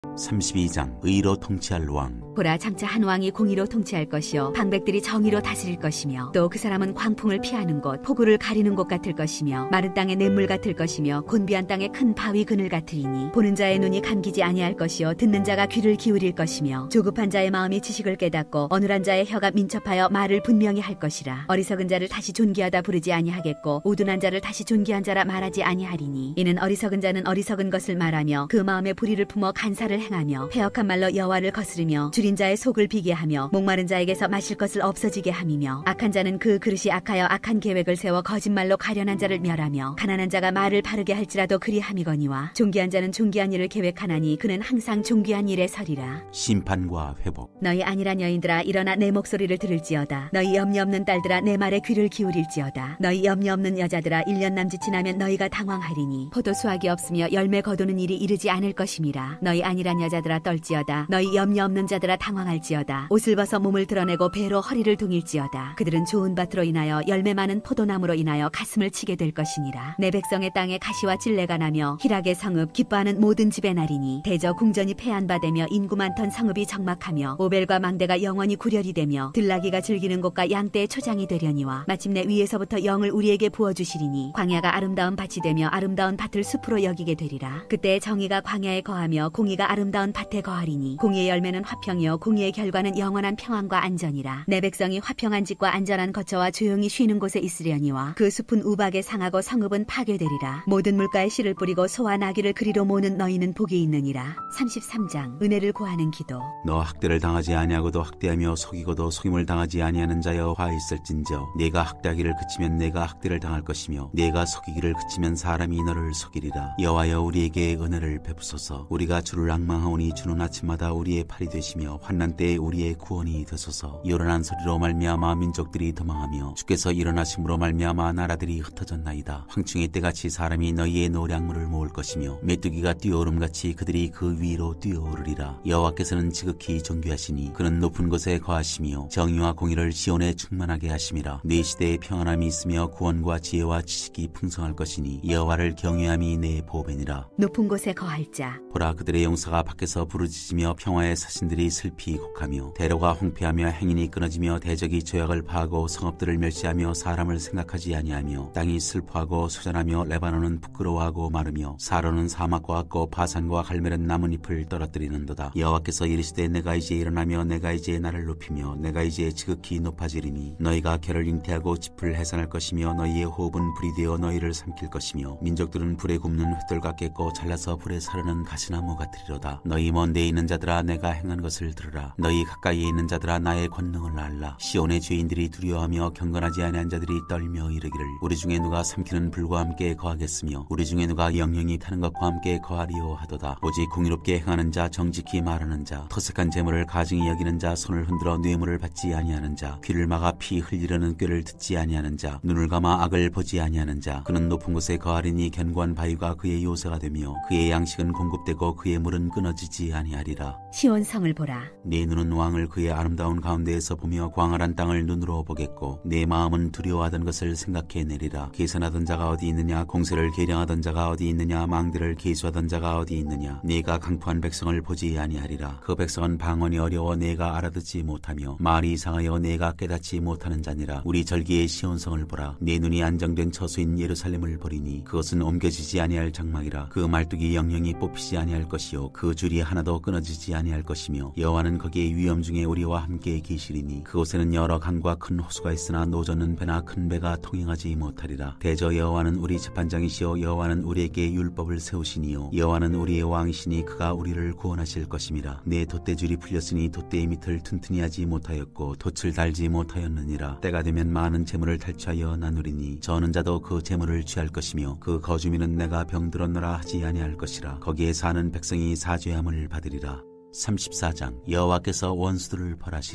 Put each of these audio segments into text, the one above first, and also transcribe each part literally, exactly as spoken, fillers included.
삼십이 장 의로 통치할 왕. 보라, 장차 한 왕이 공의로 통치할 것이요 방백들이 정의로 다스릴 것이며 또 그 사람은 광풍을 피하는 곳, 폭우를 가리는 곳 같을 것이며 마른 땅의 냇물 같을 것이며 곤비한 땅의 큰 바위 그늘 같으리니 보는 자의 눈이 감기지 아니할 것이요 듣는 자가 귀를 기울일 것이며 조급한 자의 마음이 지식을 깨닫고 어눌한 자의 혀가 민첩하여 말을 분명히 할 것이라. 어리석은 자를 다시 존귀하다 부르지 아니하겠고 우둔한 자를 다시 존귀한 자라 말하지 아니하리니 이는 어리석은 자는 어리석은 것을 말하며 그 마음에 불의를 품어 간사를 행하며 패역한 말로 여호와를 거스르며 줄인 자의 속을 비게 하며 목마른 자에게서 마실 것을 없어지게 함이며 악한 자는 그 그릇이 악하여 악한 계획을 세워 거짓말로 가련한 자를 멸하며 가난한 자가 말을 바르게 할지라도 그리함이거니와 존귀한 자는 존귀한 일을 계획하나니 그는 항상 존귀한 일에 서리라. 심판과 회복. 너희 안일한 여인들아 일어나 내 목소리를 들을지어다. 너희 염려 없는 딸들아 내 말에 귀를 기울일지어다. 너희 염려 없는 여자들아 일 년 남짓 지나면 너희가 당황하리니 포도 수확이 없으며 열매 거두는 일이 이르지 않을 것임이라. 너희 안일한 여자들아 떨지어다. 너희 염려 없는 자들아 당황할지어다. 옷을 벗어 몸을 드러내고 배로 허리를 동일지어다. 그들은 좋은 밭으로 인하여 열매 많은 포도나무로 인하여 가슴을 치게 될 것이니라. 내 백성의 땅에 가시와 찔레가 나며 희락의 성읍 기뻐하는 모든 집에 나리니 대저 궁전이 패한 바 되며 인구 많던 성읍이 적막하며 오벨과 망대가 영원히 구렬이 되며 들나귀가 즐기는 곳과 양떼의 초장이 되려니와 마침내 위에서부터 영을 우리에게 부어주시리니 광야가 아름다운 밭이 되며 아름다운 밭을 숲으로 여기게 되리라. 그때 정의가 광야에 거하며 공의가 아름다운 밭에 거하리니 공의의 열매는 화평이요 공의의 결과는 영원한 평안과 안전이라. 내 백성이 화평한 집과 안전한 거처와 조용히 쉬는 곳에 있으려니와 그 숲은 우박에 상하고 성읍은 파괴되리라. 모든 물가에 씨를 뿌리고 소와 나귀를 그리로 모는 너희는 복이 있느니라. 삼십삼 장 은혜를 구하는 기도. 너 학대를 당하지 아니하고도 학대하며 속이고도 속임을 당하지 아니하는 자여 화 있을진저 네가 학대하기를 그치면 내가 학대를 당할 것이며 네가 속이기를 그치면 사람이 너를 속이리라. 여호와여 우리에게 은혜를 베푸소서. 우리가 주를 앙망하오니 주는 아침마다 우리의 팔이 되시며 환난 때에 우리의 구원이 되소서. 요란한 소리로 말미암아 민족들이 도망하며 주께서 일어나심으로 말미암아 나라들이 흩어졌나이다. 황충의 때같이 사람이 너희의 노량물을 모을 것이며 메뚜기가 뛰어오름같이 그들이 그 위로 뛰어오르리라. 여호와께서는 지극히 존귀하시니 그는 높은 곳에 거하시며 정의와 공의를 시온에 충만하게 하심이라. 네 시대에 평안함이 있으며 구원과 지혜와 지식이 풍성할 것이니 여호와를 경외함이 내 보배니라. 높은 곳에 거할 자. 보라 그들의 용사가 밖에서 부르짖으며 평화의 사신들이 슬피 곡하며 대로가 홍폐하며 행인이 끊어지며 대적이 조약을 파하고 성읍들을 멸시하며 사람을 생각하지 아니하며 땅이 슬퍼하고 수잔하며 레바논은 부끄러워하고 마르며 사로는 사막과 같고 바산과 갈멜은 나뭇잎을 떨어뜨리는도다. 여호와께서 이르시되 내가 이제 일어나며 내가 이제 나를 높이며 내가 이제 지극히 높아지리니 너희가 결을 잉태하고 짚을 해산할 것이며 너희의 호흡은 불이 되어 너희를 삼킬 것이며 민족들은 불에 굽는 횃돌 같겠고 잘라서 불에 사르는 가시나무 같으리로다. 너희 먼 데에 있는 자들아 내가 행한 것을 들으라. 너희 가까이에 있는 자들아 나의 권능을 알라. 시온의 죄인들이 두려워하며 경건하지 아니한 자들이 떨며 이르기를 우리 중에 누가 삼키는 불과 함께 거하겠으며 우리 중에 누가 영영이 타는 것과 함께 거하리요 하도다. 오직 공의롭게 행하는 자 정직히 말하는 자 터득한 재물을 가증히 여기는 자 손을 흔들어 뇌물을 받지 아니하는 자 귀를 막아 피 흘리려는 꾀를 듣지 아니하는 자 눈을 감아 악을 보지 아니하는 자 그는 높은 곳에 거하리니 견고한 바위가 그의 요새가 되며 그의 양식은 공급되고 그의 물은 끊어지지 아니하리라. 시온 성을 보라. 네 눈은 왕을 그의 아름다운 가운데에서 보며 광활한 땅을 눈으로 보겠고 내 마음은 두려워하던 것을 생각해내리라. 계산하던 자가 어디 있느냐 공세를 계량하던 자가 어디 있느냐 망대를 계수하던 자가 어디 있느냐. 네가 강포한 백성을 보지 아니하리라. 그 백성은 방언이 어려워 내가 알아듣지 못하며 말이 이상하여 내가 깨닫지 못하는 자니라. 우리 절기의 시온성을 보라. 네 눈이 안정된 처소인 예루살렘을 보리니 그것은 옮겨지지 아니할 장막이라. 그 말뚝이 영영이 뽑히지 아니할 것이요 그 줄이 하나도 끊어지지 아니할 것이며 여호와는 거기에 위험 중에 우리와 함께 계시리니 그곳에는 여러 강과 큰 호수가 있으나 노젓는 배나 큰 배가 통행하지 못하리라. 대저 여호와는 우리 재판장이시요 여호와는 우리에게 율법을 세우시니요 여호와는 우리의 왕이시니 그가 우리를 구원하실 것임이라. 내 돛대줄이 풀렸으니 돛대의 밑을 튼튼히 하지 못하였고 돛을 달지 못하였느니라. 때가 되면 많은 재물을 탈취하여 나누리니 저는 자도 그 재물을 취할 것이며 그 거주민은 내가 병들었노라 하지 아니할 것이라. 거기에 사는 백성이 사죄함을 받으리라. 삼십사 장 여호와께서 원수들을 벌하시리라.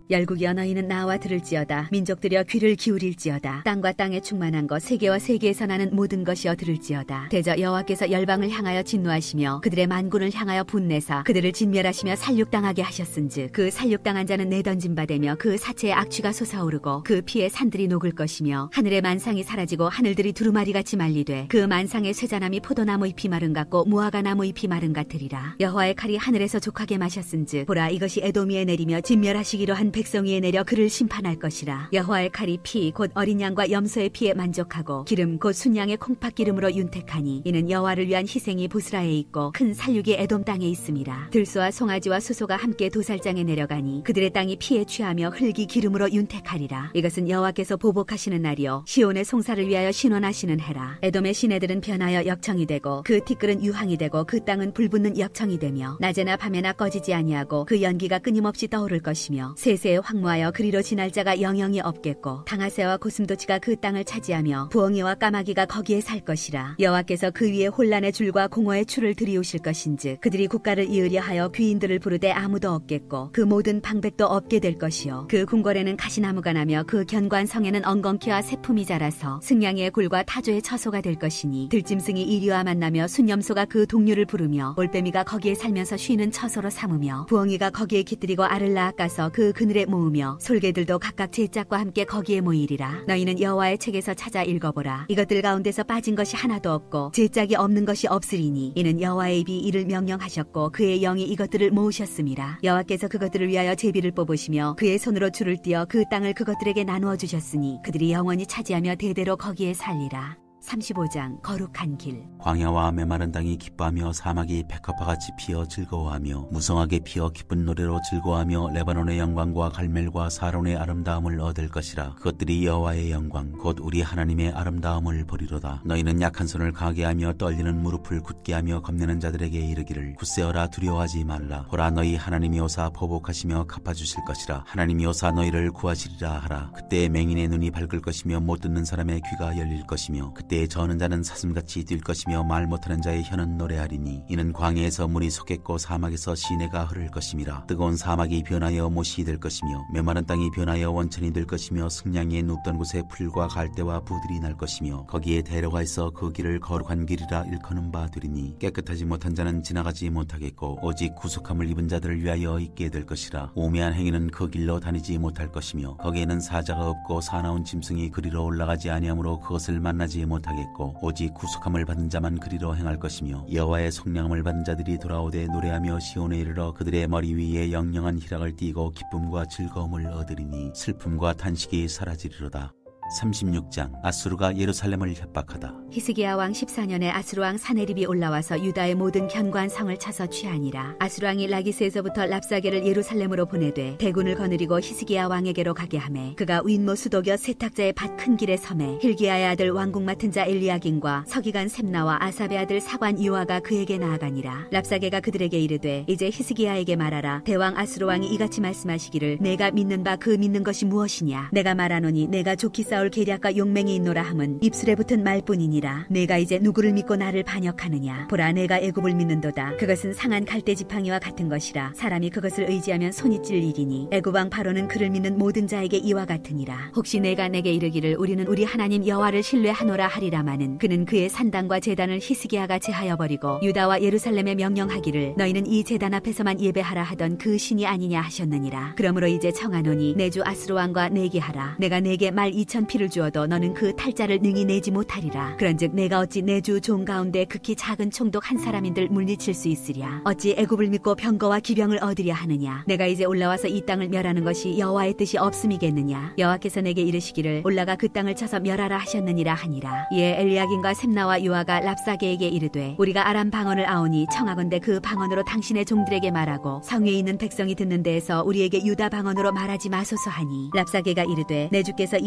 열국이여 너희는 나와 들을지어다. 민족들여 귀를 기울일지어다. 땅과 땅에 충만한 것 세계와 세계에서 나는 모든 것이여 들을지어다. 대저 여호와께서 열방을 향하여 진노하시며 그들의 만군을 향하여 분내사 그들을 진멸하시며 살육당하게 하셨은즉 그 살육당한 자는 내던진 바 되며 그 사체의 악취가 솟아오르고 그 피에 산들이 녹을 것이며 하늘의 만상이 사라지고 하늘들이 두루마리같이 말리되 그 만상의 쇠자나무 포도나무 잎이 마른 같고 무화과 나무 잎이 마른 같으리라. 여호와의 칼이 하늘에서 족하게 마셨은즉 보라 이것이 에돔 위에 내리며 진멸하시기로 한 백성 위에 내려 그를 심판할 것이라. 여호와의 칼이 피 곧 어린 양과 염소의 피에 만족하고 기름 곧 순양의 콩팥 기름으로 윤택하니 이는 여호와를 위한 희생이 보스라에 있고 큰 살육이 에돔 땅에 있음이라. 들소와 송아지와 수소가 함께 도살장에 내려가니 그들의 땅이 피에 취하며 흙이 기름으로 윤택하리라. 이것은 여호와께서 보복하시는 날이요 시온의 송사를 위하여 신원하시는 해라. 에돔의 시내들은 변하여 역청이 되고 그 티끌은 유황이 되고 그 땅은 불붙는 역청이 되며 낮에나 밤에나 꺼지지 아니하고 그 연기가 끊임없이 떠오를 것이며 세세에 황무하여 그리로 지날 자가 영영이 없겠고 당하새와 고슴도치가 그 땅을 차지하며 부엉이와 까마귀가 거기에 살 것이라. 여호와께서 그 위에 혼란의 줄과 공허의 추를 들이오실 것인즉 그들이 국가를 이으려 하여 귀인들을 부르되 아무도 없겠고 그 모든 방백도 없게 될 것이요 그 궁궐에는 가시나무가 나며 그 견고한 성에는 엉겅퀴와 새품이 자라서 승냥이의 굴과 타조의 처소가 될 것이니 들짐승이 이리와 만나며 순염소가 그 동류를 부르며 올빼미가 거기에 살면서 쉬는 처소로 삼으며 부엉이가 거기에 깃들이고 알을 낳아가서 그 그늘에 모으며 솔개들도 각각 제 짝과 함께 거기에 모이리라. 너희는 여호와의 책에서 찾아 읽어보라. 이것들 가운데서 빠진 것이 하나도 없고 제 짝이 없는 것이 없으리니 이는 여호와의 입이 이를 명령하셨고 그의 영이 이것들을 모으셨음이라. 여호와께서 그것들을 위하여 제비를 뽑으시며 그의 손으로 줄을 띄어 그 땅을 그것들에게 나누어 주셨으니 그들이 영원히 차지하며 대대로 거기에 살리라. 삼십오 장 거룩한 길. 광야와 메마른 땅이 기뻐하며 사막이 백합화같이 피어 즐거워하며 무성하게 피어 기쁜 노래로 즐거워하며 레바논의 영광과 갈멜과 사론의 아름다움을 얻을 것이라. 그것들이 여호와의 영광 곧 우리 하나님의 아름다움을 보리로다. 너희는 약한 손을 강하게 하며 떨리는 무릎을 굳게 하며 겁내는 자들에게 이르기를 굳세어라 두려워하지 말라. 보라 너희 하나님이 오사 보복하시며 갚아주실 것이라. 하나님이 오사 너희를 구하시리라 하라. 그때 맹인의 눈이 밝을 것이며 못 듣는 사람의 귀가 열릴 것이며 그때 저는 자는 사슴같이 뛸 것이며 말 못하는 자의 혀는 노래하리니 이는 광야에서 물이 솟겠고 사막에서 시내가 흐를 것임이라. 뜨거운 사막이 변하여 못이 될 것이며 메마른 땅이 변하여 원천이 될 것이며 승냥이에 눕던 곳에 풀과 갈대와 부들이 날 것이며 거기에 대로가 있어 그 길을 거룩한 길이라 일컫는 바 되리니 깨끗하지 못한 자는 지나가지 못하겠고 오직 구속함을 입은 자들을 위하여 있게 될 것이라. 오매한 행위는 그 길로 다니지 못할 것이며 거기에는 사자가 없고 사나운 짐승이 그리로 올라가지 아니하므로 그것을 만나지 못하겠고 하겠고 오직 구속함을 받은 자만 그리로 행할 것이며 여호와의 속량함을 받은 자들이 돌아오되 노래하며 시온에 이르러 그들의 머리 위에 영영한 희락을 띠고 기쁨과 즐거움을 얻으리니 슬픔과 탄식이 사라지리로다. 삼십육 장 아수르가 예루살렘을 협박하다. 히스기야 왕 십사 년에 아수르 왕 사네립이 올라와서 유다의 모든 견고한 성을 쳐서 취하니라. 아수르 왕이 라기스에서부터 랍사게를 예루살렘으로 보내되 대군을 거느리고 히스기야 왕에게로 가게 하매 그가 윗모 수도겨 세탁자의 밭 큰 길에 섬에 hil기야의 아들 왕궁 맡은 자 엘리야긴과 서기관 셈나와 아삽의 아들 사관 요아가 그에게 나아가니라. 랍사게가 그들에게 이르되 이제 히스기야에게 말하라. 대왕 아수르 왕이 이같이 말씀하시기를 내가 믿는 바 그 믿는 것이 무엇이냐. 내가 말하노니 내가 좋기 싸 싸울 계략과 용맹이 있노라 함은 입술에 붙은 말뿐이니라. 내가 이제 누구를 믿고 나를 반역하느냐. 보라 내가 애굽을 믿는도다. 그것은 상한 갈대 지팡이와 같은 것이라. 사람이 그것을 의지하면 손이 찔리리니 애굽 왕 바로는 그를 믿는 모든 자에게 이와 같으니라. 혹시 내가 내게 이르기를 우리는 우리 하나님 여호와를 신뢰하노라 하리라마는 그는 그의 산당과 제단을 히스기야가 제하여 버리고 유다와 예루살렘에 명령하기를 너희는 이 제단 앞에서만 예배하라 하던 그 신이 아니냐 하셨느니라. 그러므로 이제 청하노니 내 주 아수르 왕과 내기하라. 내가 내게 말 이천 피를 주어도 너는 그 탈자를 능히 내지 못하리라. 그런즉 내가 어찌 내 주 종 가운데 극히 작은 총독 한 사람인들 물리칠 수 있으랴. 어찌 애굽을 믿고 병거와 기병을 얻으려 하느냐. 내가 이제 올라와서 이 땅을 멸하는 것이 여호와의 뜻이 없음이겠느냐. 여호와께서 내게 이르시기를 올라가 그 땅을 쳐서 멸하라 하셨느니라 하니라. 이에 엘리야긴과 셈나와 요아가 랍사게에게 이르되 우리가 아람 방언을 아오니 청하건대 그 방언으로 당신의 종들에게 말하고 성에 있는 백성이 듣는 데에서 우리에게 유다 방언으로 말하지 마소서 하니 랍사게가 이르되 내 주께서 이 일을 내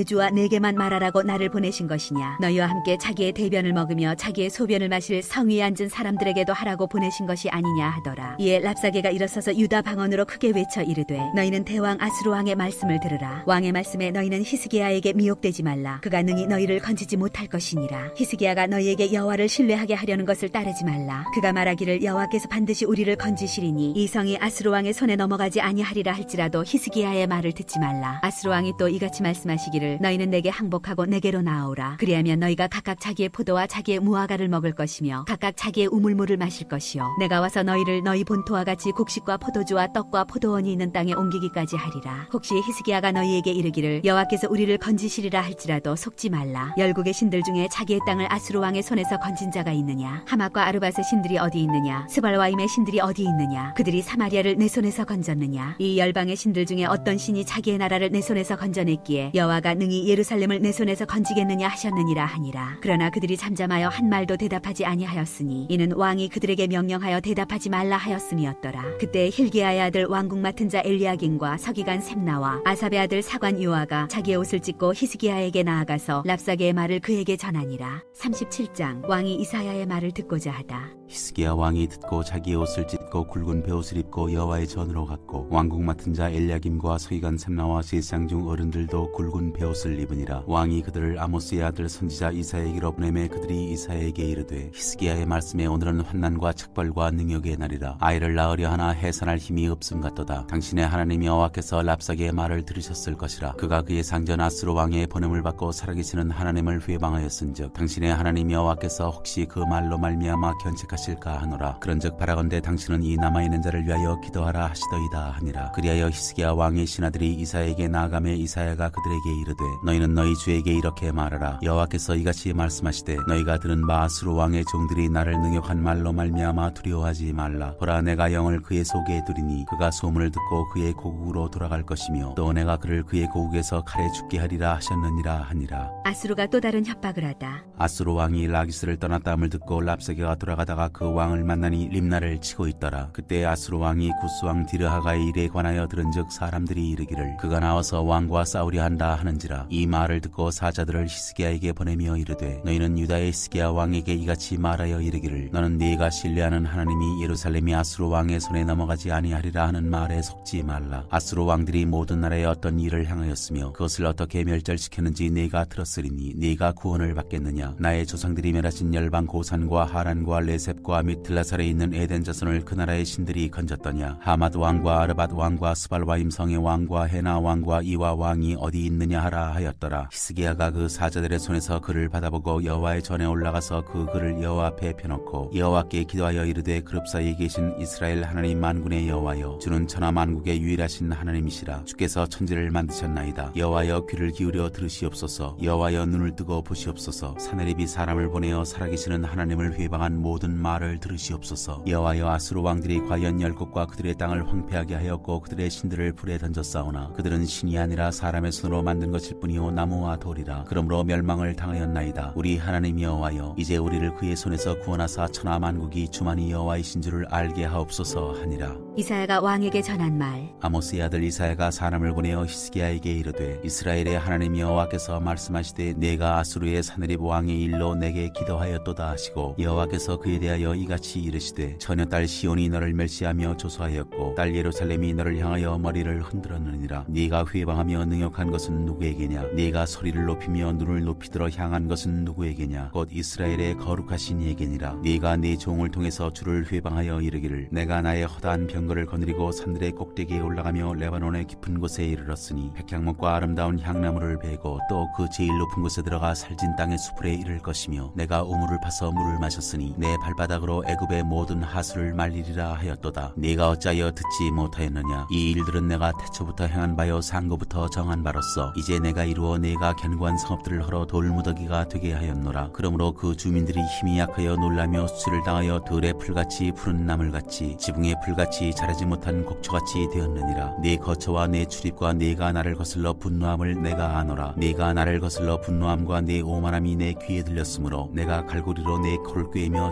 주와 내게만 말하라고 나를 보내신 것이냐? 너희와 함께 자기의 대변을 먹으며 자기의 소변을 마실 성위에 앉은 사람들에게도 하라고 보내신 것이 아니냐 하더라. 이에 랍사게가 일어서서 유다 방언으로 크게 외쳐 이르되 너희는 대왕 아수르 왕의 말씀을 들으라. 왕의 말씀에 너희는 히스기야에게 미혹되지 말라. 그가 능히 너희를 건지지 못할 것이니라. 히스기야가 너희에게 여호와를 신뢰하게 하려는 것을 따르지 말라. 그가 말하기를 여호와께서 반드시 우리를 건지시리니 이 성이 아수르 왕의 손에 넘어가지 아니하리라 할지라도 히스기야의 말을 듣지 말라. 아수르 왕이 또 이같이 말씀하시기를 너희는 내게 항복하고 내게로 나아오라. 그리하면 너희가 각각 자기의 포도와 자기의 무화과를 먹을 것이며 각각 자기의 우물물을 마실 것이요 내가 와서 너희를 너희 본토와 같이 곡식과 포도주와 떡과 포도원이 있는 땅에 옮기기까지 하리라. 혹시 히스기야가 너희에게 이르기를 여호와께서 우리를 건지시리라 할지라도 속지 말라. 열국의 신들 중에 자기의 땅을 아수르 왕의 손에서 건진 자가 있느냐? 하맛과 아르밧의 신들이 어디 있느냐? 스발와임의 신들이 어디 있느냐? 그들이 사마리아를 내 손에서 건졌느냐? 이 열방의 신들 중에 어떤 신이 자기의 나라를 내 손에서 건져냈기에 여호와가 능히 예루살렘을 내 손에서 건지겠느냐 하셨느니라 하니라. 그러나 그들이 잠잠하여 한 말도 대답하지 아니하였으니 이는 왕이 그들에게 명령하여 대답하지 말라 하였음이었더라. 그때 힐기야의 아들 왕궁 맡은 자 엘리야긴과 서기관 셈나와 아삽의 아들 사관 요아가 자기의 옷을 찢고 히스기야에게 나아가서 랍사게의 말을 그에게 전하니라. 삼십칠 장. 왕이 이사야의 말을 듣고자 하다. 히스기야 왕이 듣고 자기의 옷을 찢고 굵은 베옷을 입고 여호와의 전으로 갔고 왕궁 맡은 자 엘리야김과 서기관 셈나와 제사장 중 어른들도 굵은 베옷을 입으니라. 왕이 그들을 아모스의 아들 선지자 이사야에게로 보내매 그들이 이사야에게 이르되 히스기야의 말씀에 오늘은 환난과 책벌과 능욕의 날이라. 아이를 낳으려 하나 해산할 힘이 없음 같도다. 당신의 하나님 여호와께서 랍사게의 말을 들으셨을 것이라. 그가 그의 상전 아수르 왕의 번음을 받고 살아계시는 하나님을 회방하였은즉 당신의 하나님 여호와께서 혹시 그 말로 말미암아 견책하실까 하노라. 그런즉 바라건대 당신은 이 남아있는 자를 위하여 기도하라 하시더이다 하니라. 그리하여 히스기야 왕의 신하들이 이사야에게 나아가매 이사야가 그들에게 이르되 너희는 너희 주에게 이렇게 말하라. 여호와께서 이같이 말씀하시되 너희가 들은 바 아수르 왕의 종들이 나를 능욕한 말로 말미암아 두려워하지 말라. 보라 내가 영을 그의 속에 두리니 그가 소문을 듣고 그의 고국으로 돌아갈 것이며 또 내가 그를 그의 고국에서 칼에 죽게 하리라 하셨느니라 하니라. 아수르가 또 다른 협박을 하다. 아수르 왕이 라기스를 떠났다함을 듣고 랍사게가 돌아가다가 그 왕을 만나니 림나를 치고 있더라. 그때 아수르 왕이 구스왕 디르하가의 일에 관하여 들은즉 사람들이 이르기를 그가 나와서 왕과 싸우려 한다 하는지라. 이 말을 듣고 사자들을 히스기야에게 보내며 이르되 너희는 유다의 히스기야 왕에게 이같이 말하여 이르기를 너는 네가 신뢰하는 하나님이 예루살렘이 아수르 왕의 손에 넘어가지 아니하리라 하는 말에 속지 말라. 아수르 왕들이 모든 나라에 어떤 일을 향하였으며 그것을 어떻게 멸절시켰는지 네가 들었으리니 네가 구원을 받겠느냐? 나의 조상들이 멸하신 열방 고산과 하란과 레셉과 미틀라살에 있는 에덴 자손을 그 나라의 신들이 건졌더냐? 하맛 왕과 아르밧 왕과 스발와임 성의 왕과 헤나 왕과 이와 왕이 어디 있느냐 하라 하였더라. 히스기야가 그 사자들의 손에서 글을 받아보고 여호와의 전에 올라가서 그 글을 여호와 앞에 펴놓고 여호와께 기도하여 이르되 그룹 사이에 계신 이스라엘 하나님 만군의 여호와여 주는 천하 만국의 유일하신 하나님이시라. 주께서 천지를 만드셨나이다. 여호와여 귀를 기울여 들으시옵소서. 여호와여 눈을 뜨고 보시옵소서. 사내립이 사람을 보내어 살아계시는 하나님을 회방한 모든 말을 들으시옵소서. 여호와여 아수르 왕들이 과연 열국과 그들의 땅을 황폐하게 하였고 그들의 신들을 불에 던졌사오나 그들은 신이 아니라 사람의 손으로 만든 것일 뿐이요 나무와 돌이라. 그러므로 멸망을 당하였나이다. 우리 하나님 여호와여 이제 우리를 그의 손에서 구원하사 천하 만국이 주만이 여호와이신 줄을 알게 하옵소서 하니라. 이사야가 왕에게 전한 말. 아모스의 아들 이사야가 사람을 보내어 히스기야에게 이르되 이스라엘의 하나님 여호와께서 말씀하시되 내가 아수르의 사내립 왕의 일로 내게 기도하였도다 하시고 여호와께서 그에 대하여 이같이 이르시되 처녀딸 시온이 너를 멸시하며 조소하였고 딸 예루살렘이 너를 향하여 머리를 흔들었느니라. 네가 회방하며 능욕한 것은 누구에게냐? 네가 소리를 높이며 눈을 높이 들어 향한 것은 누구에게냐? 곧 이스라엘의 거룩하신 이에게니라. 네가 네 종을 통해서 주를 회방하여 이르기를 내가 나의 허다한 병거를 거느리고 산들의 꼭대기에 올라가며 레바논의 깊은 곳에 이르렀으니 백향목과 아름다운 향나무를 베고 또 그 제일 높은 곳에 들어가 살진 땅의 수풀에 이를 것이며 내가 우물을 파서 물을 마셨으니 내 발바닥으로 애굽의 모든 하수를 말리리라 하였도다. 네가 어찌하여 듣지 못하였느냐? 이 일들은 내가 태초부터 행한 바요 상고부터 정한 바로서 이제 내가 이루어 네가 견고한 성읍들을 헐어 돌무더기가 되게 하였노라. 그러므로 그 주민들이 힘이 약하여 놀라며 수치를 당하여 들의 풀같이 푸른 나물같이 지붕의 풀같이 자라지 못한 곡초같이 되었느니라. 네 거처와 네 출입과 네가 나를 거슬러 분노함을 내가 아노라. 네가 나를 거슬러 분노함과 네 오만함이 내 귀에 들렸으므로 내가 갈고리로 네 코를 꿰며 재갈을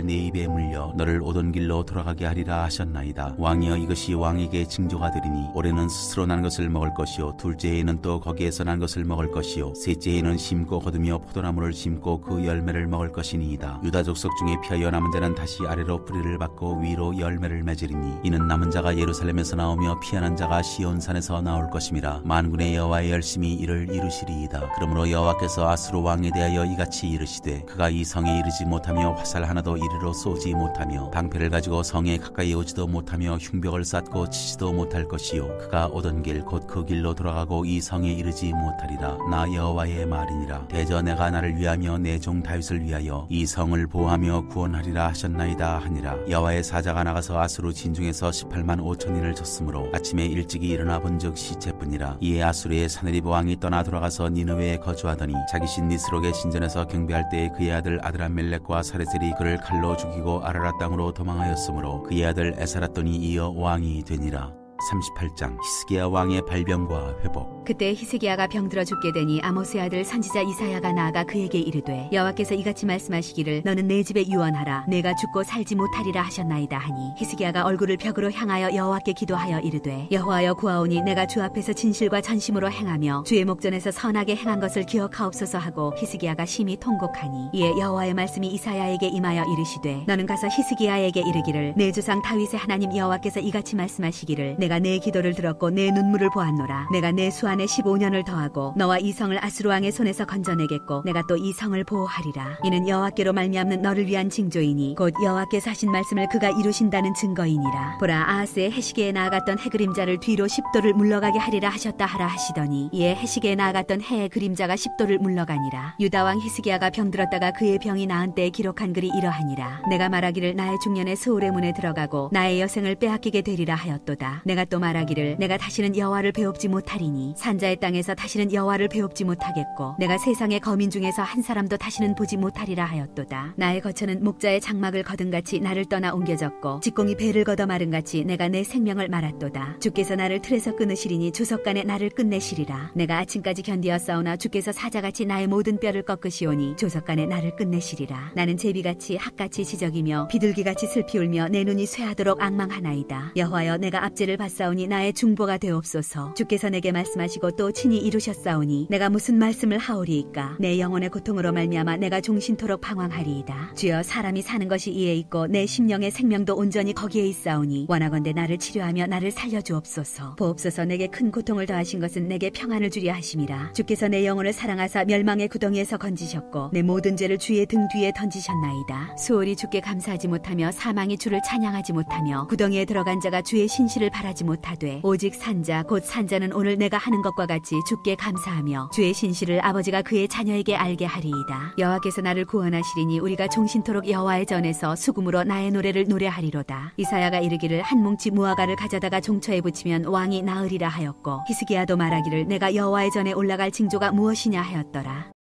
내 입에 물려 너를 오던 길로 돌아가게 하리라 하셨나이다. 왕이여 이것이 왕에게 징조가 되리니 올해는 스스로 난 것을 먹을 것이요 둘째에는 또 거기에서 난 것을 먹을 것이요 셋째에는 심고 거두며 포도나무를 심고 그 열매를 먹을 것이니이다. 유다 족속 중에 피하여 남은 자는 다시 아래로 뿌리를 받고 위로 열매를 맺으리니 이는 남은 자가 예루살렘에서 나오며 피하는 자가 시온산에서 나올 것임이라. 만군의 여호와의 열심히 이를 이루시리이다. 그러므로 여호와께서 아수르 왕에 대하여 이같이 이르시되 그가 이 성에 이르지 못하며 화살 하나도 이리로 쏘지 못하며 방패를 가지고 성에 가까이 오지도 못하며 흉벽을 쌓고 치지도 못할 것이요 그가 오던 길 곧 그 길로 돌아가고 이 성에 이르지 못하리라. 나 여호와의 말이니라. 대저 내가 나를 위하며 내 종 다윗을 위하여 이 성을 보호하며 구원하리라 하셨나이다 하니라. 여호와의 사자가 나가서 아수르 진중에서 십팔만 오천인을 쳤으므로 아침에 일찍이 일어나 본즉 시체뿐이라. 이에 아수르의 사느립 왕이 떠나 돌아가서 니느웨에 거주하더니 자기 신 니스록의 신전에서 경배할 때에 그의 아들 아드람멜렉과 사레셀이 그를 칼로 죽이고 아라라 땅으로 도망하였으므로 그의 아들 에사라돈이 이어 왕이 되니라. 삼십팔 장 히스기야 왕의 발병과 회복. 그때 히스기야가 병들어 죽게 되니 아모스의 아들 선지자 이사야가 나아가 그에게 이르되 여호와께서 이같이 말씀하시기를 너는 내 집에 유언하라. 내가 죽고 살지 못하리라 하셨나이다 하니 히스기야가 얼굴을 벽으로 향하여 여호와께 기도하여 이르되 여호와여 구하오니 내가 주 앞에서 진실과 전심으로 행하며 주의 목전에서 선하게 행한 것을 기억하옵소서 하고 히스기야가 심히 통곡하니 이에 여호와의 말씀이 이사야에게 임하여 이르시되 너는 가서 히스기야에게 이르기를 내 조상 다윗의 하나님 여호와께서 이같이 말씀하시기를 내가 내 기도를 들었고 내 눈물을 보았노라. 내가 내 수안에 십오 년을 더하고 너와 이 성을 아수르 왕의 손에서 건져내겠고 내가 또 이 성을 보호하리라. 이는 여호와께로 말미암는 너를 위한 징조이니 곧 여호와께서 하신 말씀을 그가 이루신다는 증거이니라. 보라 아하스의 해시계에 나아갔던 해 그림자를 뒤로 십 도를 물러가게 하리라 하셨다 하라 하시더니 이에 해시계에 나아갔던 해의 그림자가 십 도를 물러가니라. 유다 왕 히스기야가 병들었다가 그의 병이 나은 때에 기록한 글이 이러하니라. 내가 말하기를 나의 중년에 스올의 문에 들어가고 나의 여생을 빼앗기게 되리라 하였도다. 내가 또 말하기를 내가 다시는 여호와를 배웁지 못하리니 산자의 땅에서 다시는 여호와를 배웁지 못하겠고 내가 세상의 거민 중에서 한 사람도 다시는 보지 못하리라 하였도다. 나의 거처는 목자의 장막을 거둔같이 나를 떠나 옮겨졌고 직공이 배를 걷어 마른같이 내가 내 생명을 말았도다. 주께서 나를 틀에서 끊으시리니 조석간에 나를 끝내시리라. 내가 아침까지 견디었사오나 주께서 사자같이 나의 모든 뼈를 꺾으시오니 조석간에 나를 끝내시리라. 나는 제비같이 학같이 지적이며 비둘기같이 슬피 울며 내 눈이 쇠하도록 앙망하나이다. 여호와여 내가 압제를 받사오니 나의 중보가 되옵소서. 주께서 내게 말씀하시고 또 친히 이루셨사오니 내가 무슨 말씀을 하오리이까. 내 영혼의 고통으로 말미암아 내가 종신토록 방황하리이다. 주여 사람이 사는 것이 이에 있고 내 심령의 생명도 온전히 거기에 있사오니 원하건대 나를 치료하며 나를 살려주옵소서. 보옵소서 내게 큰 고통을 더하신 것은 내게 평안을 주려 하심이라. 주께서 내 영혼을 사랑하사 멸망의 구덩이에서 건지셨고 내 모든 죄를 주의 등 뒤에 던지셨나이다. 수월이 주께 감사하지 못하며 사망이 주를 찬양하지 못하며 구덩이에 들어간 자가 주의 신실을 바라지 못하되 오직 산자 곧 산자는 오늘 내가 하는 것과 같이 주께 감사하며 주의 신실을 아버지가 그의 자녀에게 알게 하리이다. 여호와께서 나를 구원하시리니 우리가 종신토록 여호와의 전에서 수금으로 나의 노래를 노래하리로다. 이사야가 이르기를 한 뭉치 무화과를 가져다가 종처에 붙이면 왕이 나으리라 하였고 히스기야도 말하기를 내가 여호와의 전에 올라갈 징조가 무엇이냐 하였더라.